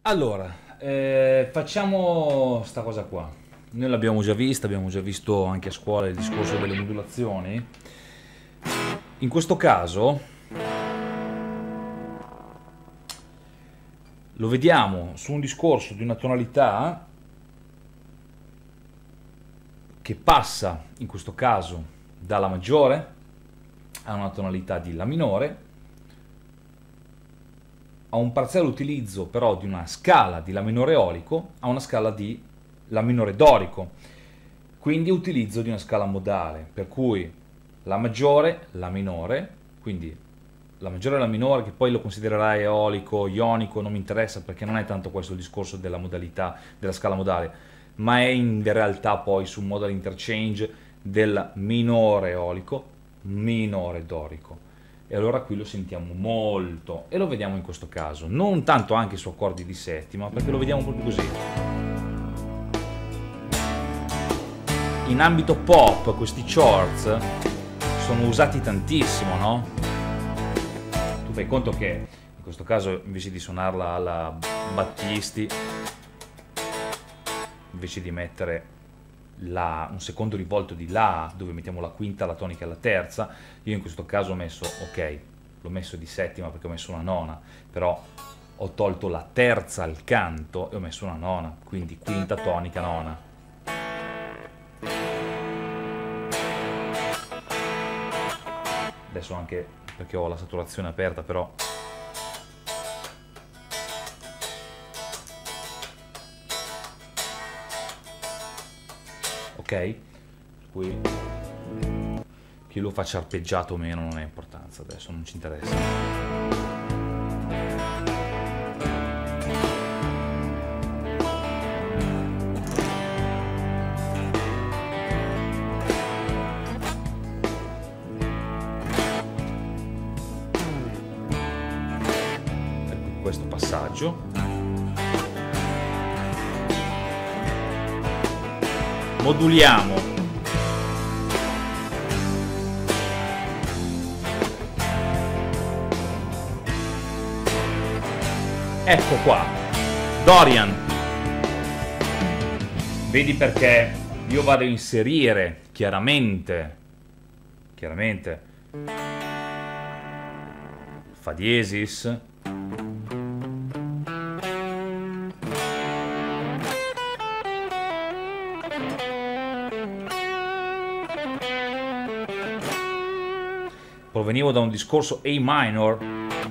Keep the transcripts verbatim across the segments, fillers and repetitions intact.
Allora, eh, facciamo sta cosa qua. Noi l'abbiamo già vista, abbiamo già visto anche a scuola il discorso delle modulazioni. In questo caso lo vediamo su un discorso di una tonalità che passa, in questo caso, dalla maggiore a una tonalità di La minore, a un parziale utilizzo però di una scala di La minore eolico a una scala di La minore dorico, quindi utilizzo di una scala modale, per cui La maggiore, La minore, quindi La maggiore e La minore, che poi lo considererai eolico, ionico, non mi interessa perché non è tanto questo il discorso della modalità, della scala modale, ma è in realtà poi su modal interchange del minore eolico, minore dorico. E allora qui lo sentiamo molto e lo vediamo in questo caso, non tanto anche su accordi di settima, perché lo vediamo proprio così. In ambito pop questi chords sono usati tantissimo, no? Tu fai conto che in questo caso invece di suonarla alla Battisti, invece di mettere la, un secondo rivolto di La, dove mettiamo la quinta, la tonica e la terza, io in questo caso ho messo, ok, l'ho messo di settima perché ho messo una nona, però ho tolto la terza al canto e ho messo una nona, quindi quinta, tonica, nona. Adesso anche perché ho la saturazione aperta, però ok? Qui che lo faccia arpeggiato o meno non ha importanza, adesso non ci interessa. Ecco questo passaggio. Moduliamo. Ecco qua, Dorian. Vedi perché io vado a inserire chiaramente, chiaramente, Fa diesis, provenivo da un discorso A minor,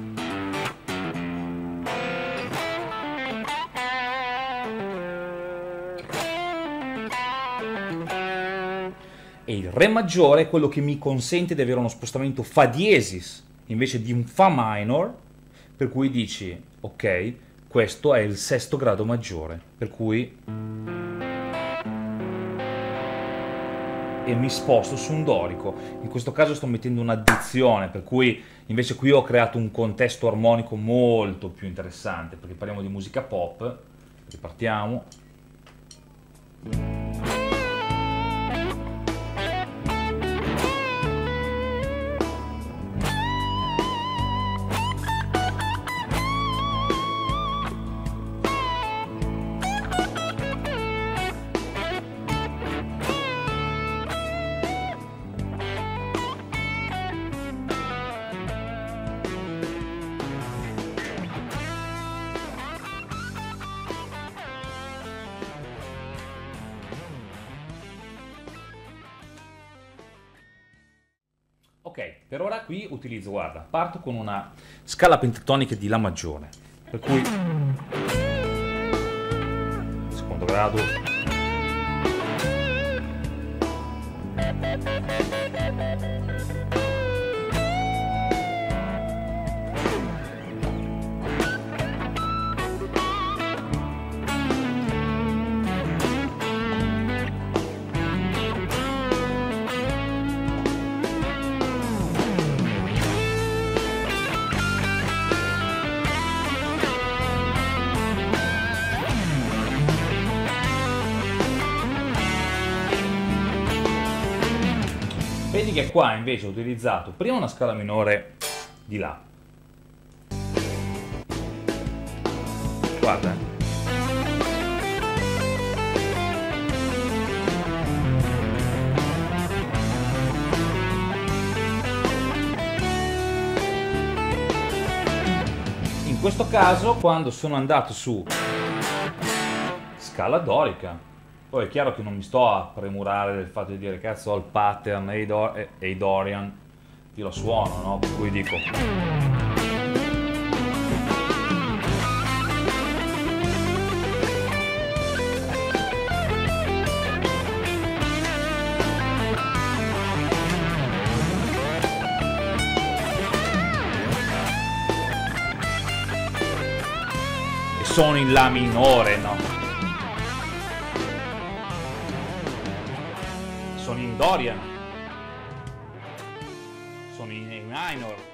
e il Re maggiore è quello che mi consente di avere uno spostamento Fa diesis invece di un Fa minor, per cui dici ok, questo è il sesto grado maggiore, per cui e mi sposto su un dorico. In questo caso sto mettendo un'addizione, per cui invece qui ho creato un contesto armonico molto più interessante, perché parliamo di musica pop. Ripartiamo. Ok, per ora qui utilizzo, guarda, parto con una scala pentatonica di La maggiore, per cui secondo grado, vedi che qua invece ho utilizzato prima una scala minore di La, guarda. eh. In questo caso, quando sono andato su scala dorica, poi è chiaro che non mi sto a premurare del fatto di dire cazzo ho il pattern e i Dorian, io lo suono, no? Per cui dico e sono in La minore, no? Sono in Dorian, sono in minor.